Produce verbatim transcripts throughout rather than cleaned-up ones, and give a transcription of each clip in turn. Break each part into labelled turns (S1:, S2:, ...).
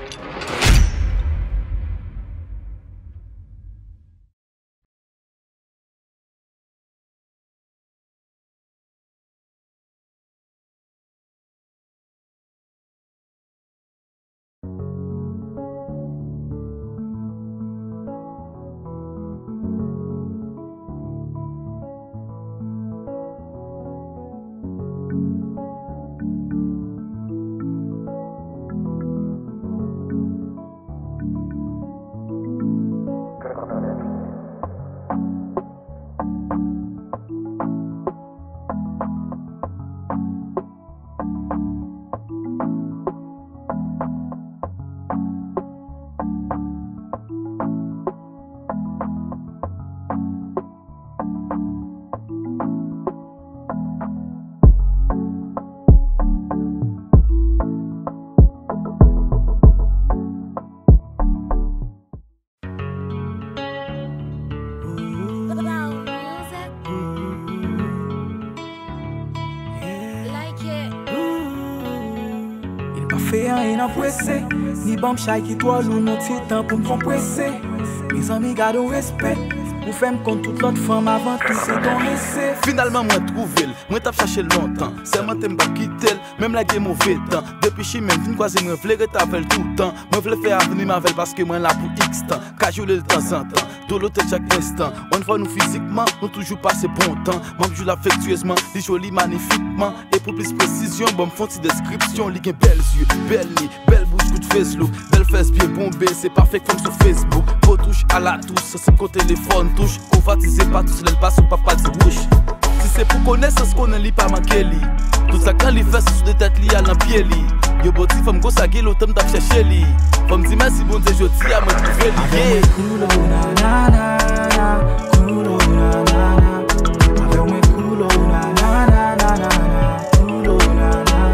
S1: Fait rien à presser, ni bam chay qui toi ou non petit temps pour me compresser. Mes amis gardent respect, pour faire me compte toute l'autre femme avant tout c'est ton essai.
S2: Finalement moi trouvé, moi t'as cherché longtemps. Seulement t'aime pas quitter, même la game mauvais temps. Depuis chez même vinn croiser moi vle retavel tout le temps. Moi vle faire avenir ma parce que moi là pour X temps. Cajouler le temps en temps, de l'autre chaque instant. On voit nous physiquement, nous toujours passer bon temps. Moi je l'affectueusement, dit joli magnifiquement. Et pour plus précision, bon font une description, li gen belles yeux, belle nez, belle bouche, coup de face look, belle fesse bien bombée, c'est parfait comme sur Facebook. Beau touche à la touche, ça c'est qu'au téléphone touche. Convatisé pas tous les pas son papa de bouche. Si c'est pour connaître ce qu'on a li pas manqué li. Tout ça quand li fait sous des têtes li à l'empied li. Yo boti femme go sa gueule autant d'ap chercher li. Femme dit merci bon Dieu jodi à me trouver li. Yeah.
S1: Culo na na na na, culo na na na. Avec moi culo na na na na na, culo na na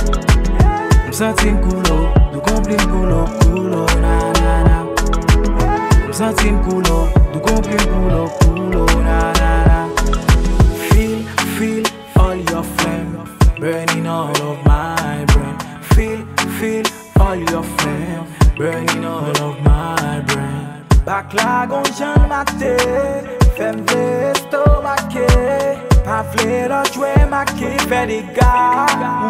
S1: na. M'sentim culo, du complim culo, culo na na na. M'sentim culo, du complim culo, culo na na na. Feel, feel all your flame burning all of my brain. Feel, feel all your flame burning all of my brain. Back la gon jan maté, femme vle estomaqué. Pa vle la jouer maqué, fait des gars.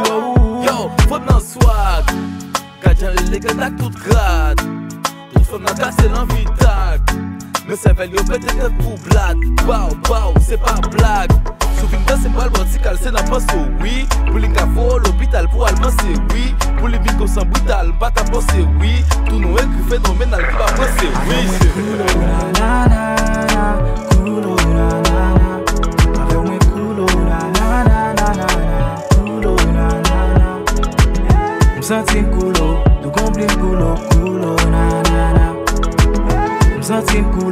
S2: Yo, faut nan swag. Gajan le gars tak tout grade. Tout femme nan casse l'envie tag. Mais c'est valio peut-être pour blague. Bao, bao, c'est pas blague. Souvent c'est pas le vertical, c'est la pensée, oui. Pour les gars, faut l'hôpital pour aller penser, oui. Pour les bingos sans brutal, pas ta pensée, oui. Tout nous écrit phénoménal qui va penser, oui.
S1: Culo na na na, culo na na na. Avec moi culo na na na na na, culo na na na. M'sentim culo, du complim culo, culo na na na. M'sentim culo.